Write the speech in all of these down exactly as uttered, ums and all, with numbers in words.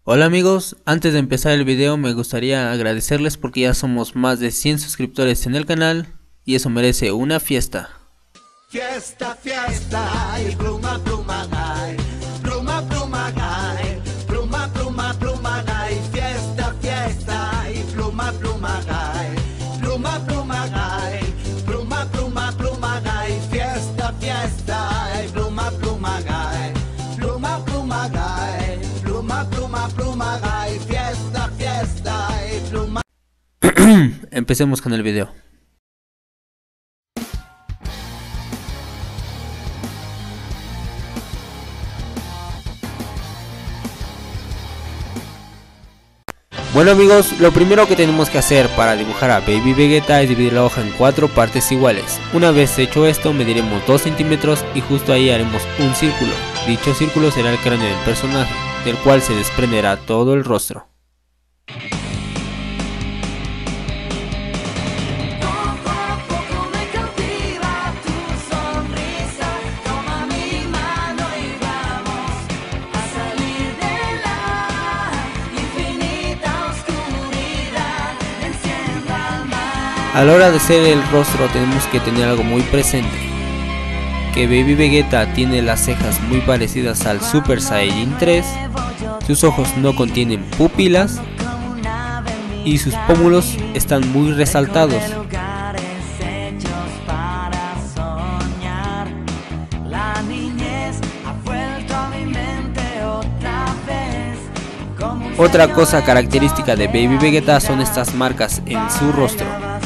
Hola amigos, antes de empezar el video me gustaría agradecerles porque ya somos más de cien suscriptores en el canal y eso merece una fiesta. Fiesta, fiesta, y pluma, pluma, ay, pluma, pluma, ay, pluma, pluma, pluma, ay, fiesta, fiesta, y pluma, pluma, ay, pluma, pluma, ay, pluma, pluma, pluma, ay, fiesta, fiesta, y pluma, pluma, ay, pluma, pluma, ay, pluma, pluma, pluma, ay, fiesta, fiesta, y pluma. Empecemos con el video. Bueno amigos, lo primero que tenemos que hacer para dibujar a Baby Vegeta es dividir la hoja en cuatro partes iguales. Una vez hecho esto, mediremos dos centímetros y justo ahí haremos un círculo. Dicho círculo será el cráneo del personaje, del cual se desprenderá todo el rostro. A la hora de hacer el rostro tenemos que tener algo muy presente, que Baby Vegeta tiene las cejas muy parecidas al Super Saiyajin tres, sus ojos no contienen pupilas y sus pómulos están muy resaltados. Otra cosa característica de Baby Vegeta son estas marcas en su rostro.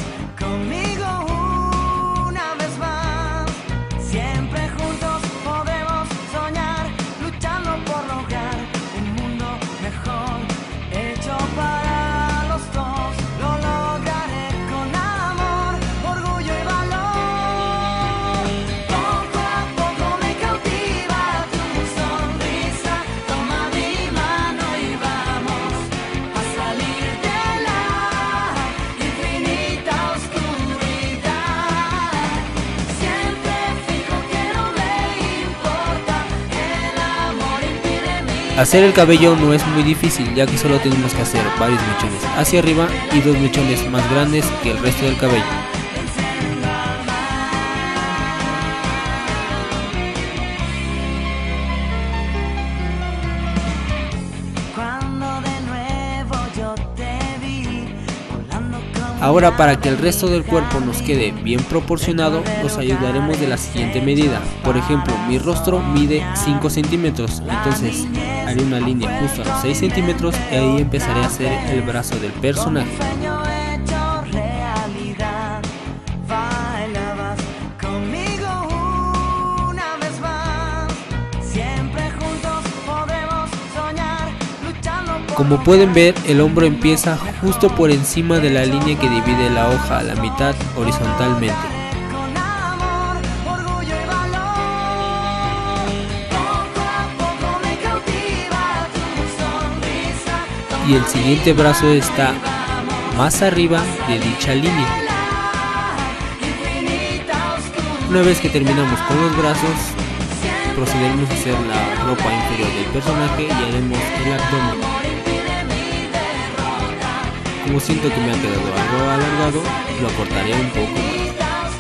Hacer el cabello no es muy difícil, ya que solo tenemos que hacer varios mechones hacia arriba y dos mechones más grandes que el resto del cabello. Ahora, para que el resto del cuerpo nos quede bien proporcionado, nos ayudaremos de la siguiente medida. Por ejemplo, mi rostro mide cinco centímetros, entonces haré una línea justo a los seis centímetros y ahí empezaré a hacer el brazo del personaje. Como pueden ver, el hombro empieza justo por encima de la línea que divide la hoja a la mitad horizontalmente. Y el siguiente brazo está más arriba de dicha línea. Una vez que terminamos con los brazos, procederemos a hacer la ropa inferior del personaje y haremos el abdomen. Como siento que me ha quedado algo alargado, lo acortaré un poco más.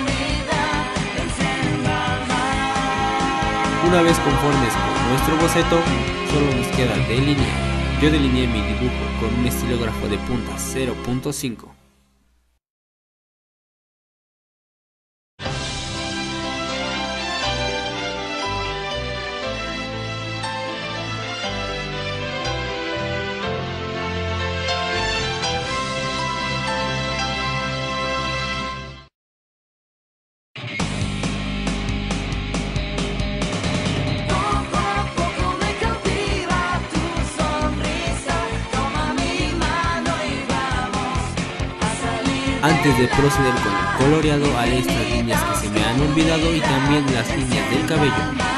Una vez conformes con nuestro boceto, solo nos queda delinear. Yo delineé mi dibujo con un estilógrafo de punta cero punto cinco. Antes de proceder con el coloreado, haré estas líneas que se me han olvidado y también las líneas del cabello.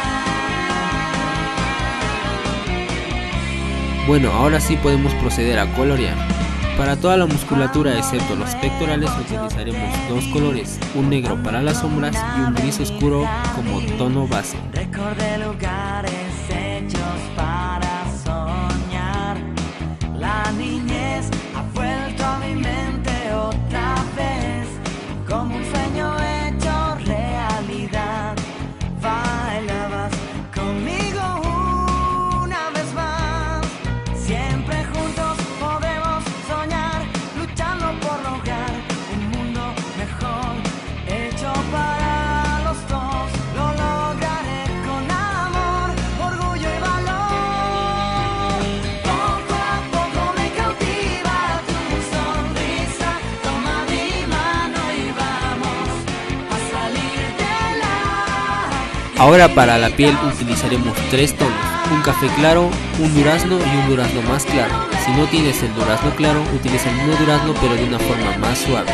Bueno, ahora sí podemos proceder a colorear. Para toda la musculatura excepto los pectorales utilizaremos dos colores, un negro para las sombras y un gris oscuro como tono base. Recordé lugares hechos para soñar. Ahora para la piel utilizaremos tres tonos, un café claro, un durazno y un durazno más claro. Si no tienes el durazno claro, utiliza el mismo durazno pero de una forma más suave.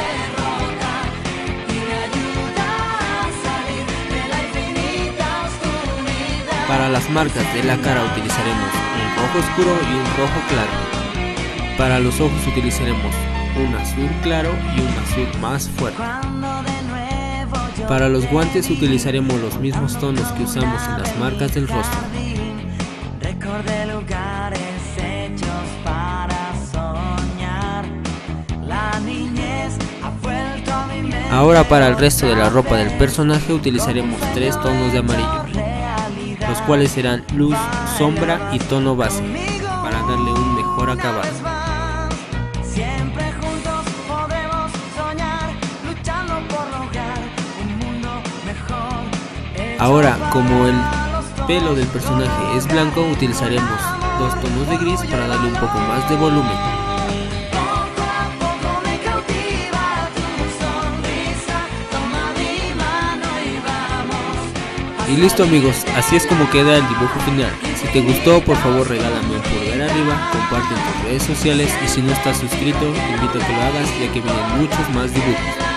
Para las marcas de la cara utilizaremos un rojo oscuro y un rojo claro. Para los ojos utilizaremos un azul claro y un azul más fuerte. Para los guantes utilizaremos los mismos tonos que usamos en las marcas del rostro. Ahora para el resto de la ropa del personaje utilizaremos tres tonos de amarillo, los cuales serán luz, sombra y tono base, para darle un mejor acabado. Ahora, como el pelo del personaje es blanco, utilizaremos dos tonos de gris para darle un poco más de volumen. Y listo amigos, así es como queda el dibujo final. Si te gustó, por favor regálame un pulgar arriba, comparte en tus redes sociales y si no estás suscrito, te invito a que lo hagas ya que vienen muchos más dibujos.